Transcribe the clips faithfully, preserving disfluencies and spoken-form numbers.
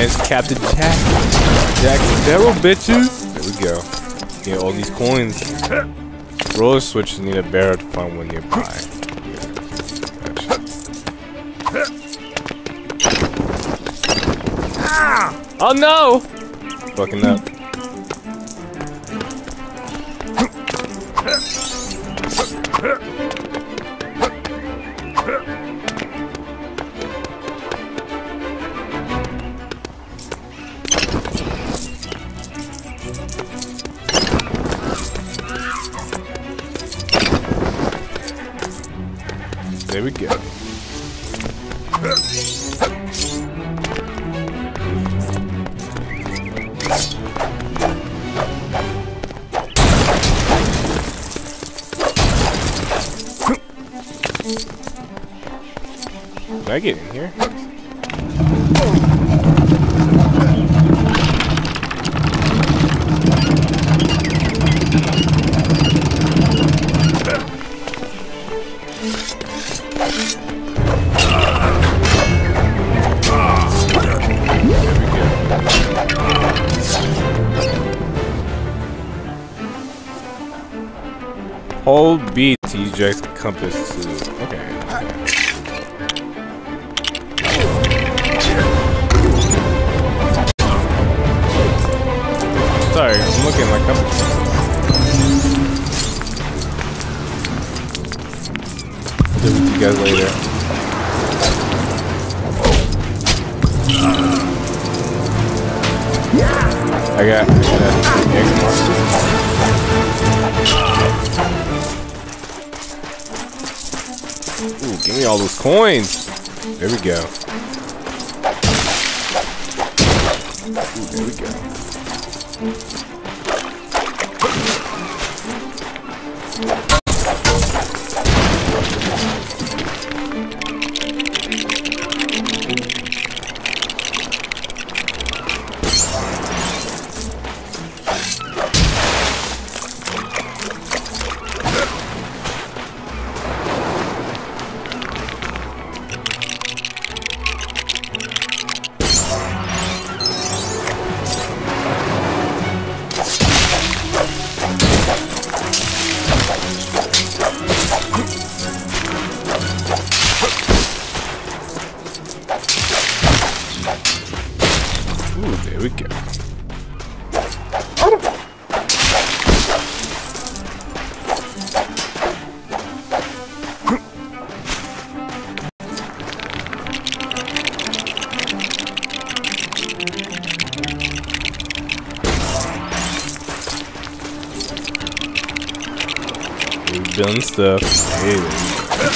it's Captain Jack. Jack Sparrow, bitches. There we go. Get all these coins. Roller switches need a barrel to find one nearby. Gotcha. Oh no! Fucking up. There we go. Did I get in here? Hold B to eject compass to. Okay. Sorry, I'm looking at my compass. Deal with you guys later. I got that X monster. Ooh, give me all those coins. There we go. Ooh, there we go. Ooh, there we go. We've done stuff. Hey, there we go.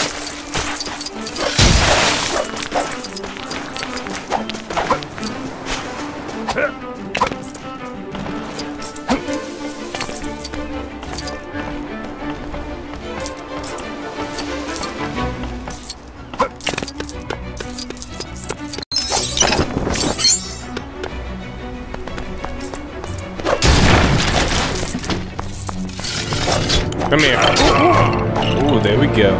Come here. Ooh, there we go.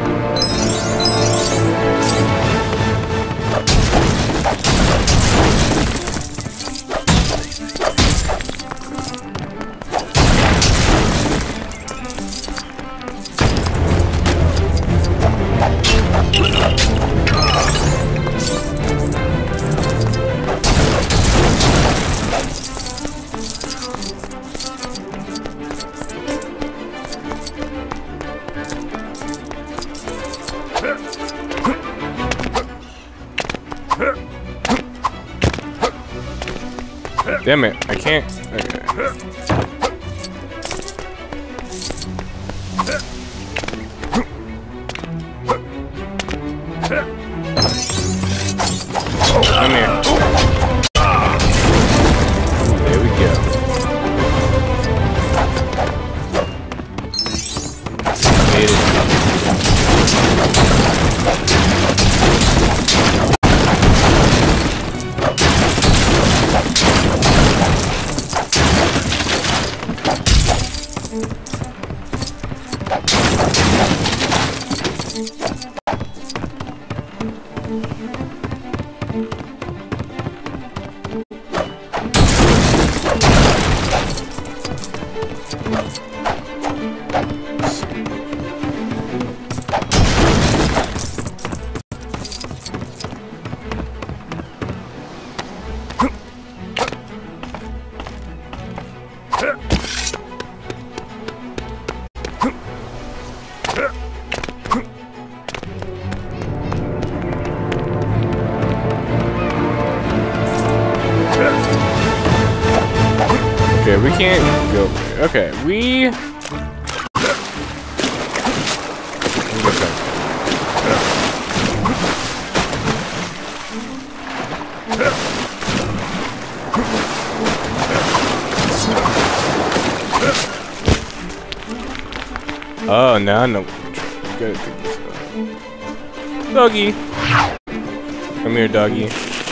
Damn it, I can't. Okay. Come here. There we go. Made it. Okay, we can't go. Okay, we. Oh, now I know. Gotta take this out. Doggy. Come here, doggy.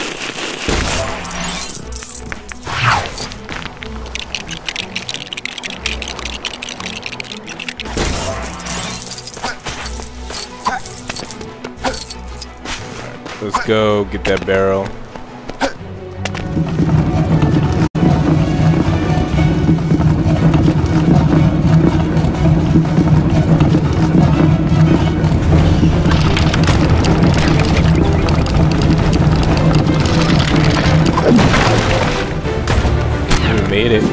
Let's go get that barrel. We made it.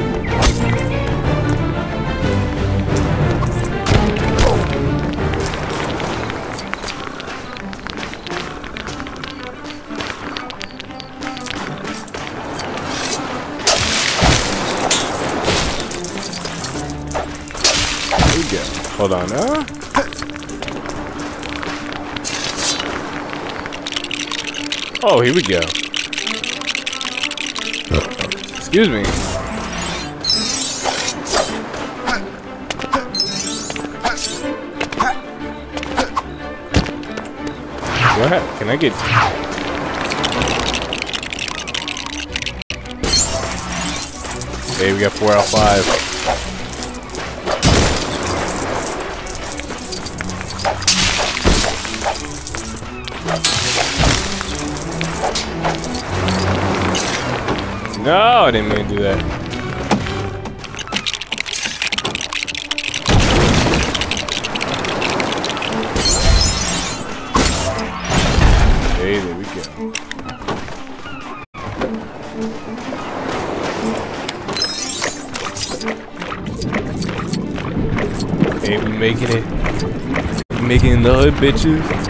Hold on, huh? Oh, here we go. Excuse me. What? Can I get... Hey, we got four out of five. No, I didn't mean to do that. Hey, there we go. Hey, we making it. We making it in the hood, bitches.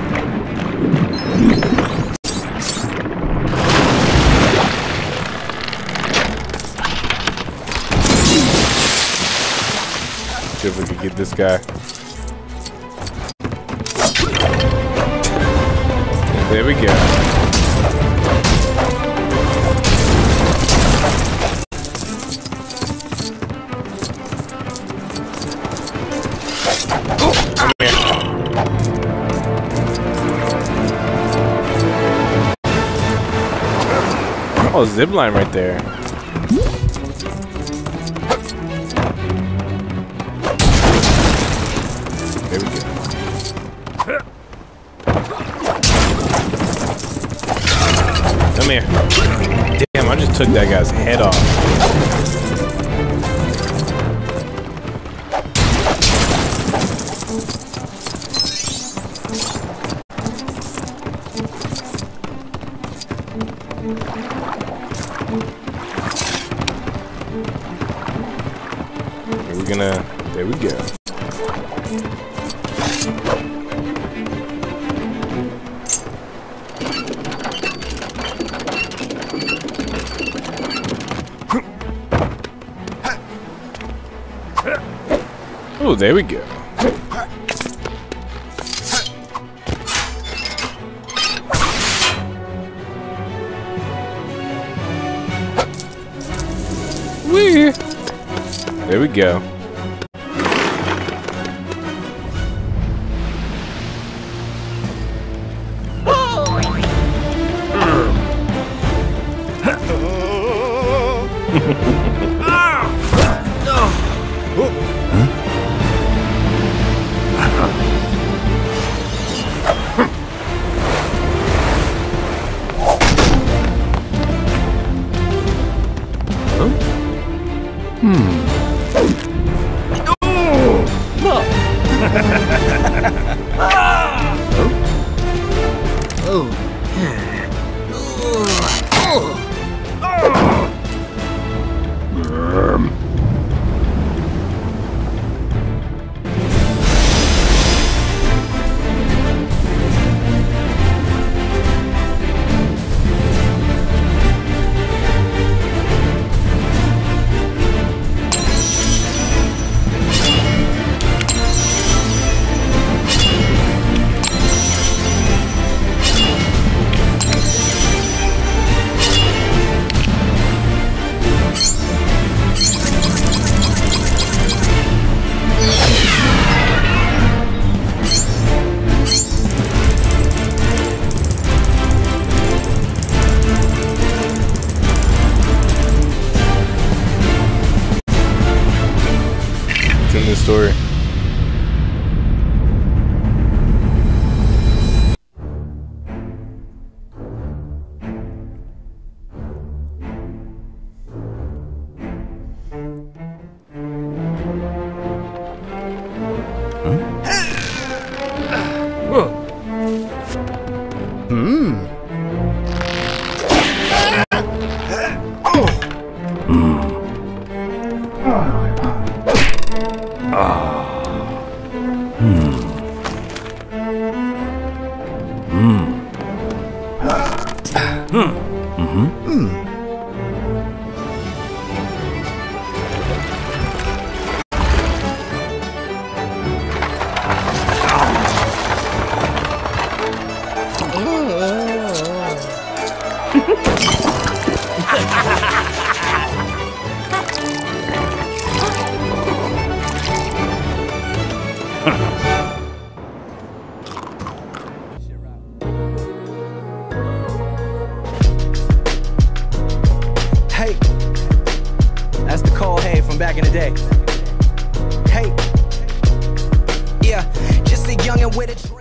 See if we can get this guy. There we go. Oh, come here. Oh, zip line right there. There we go. Come here. Damn, I just took that guy's head off. We're gonna... There we go. Oh, there we go. Wee. There we go. story. Hey, that's the Cole Hay from back in the day. Hey, yeah, just a youngin' with a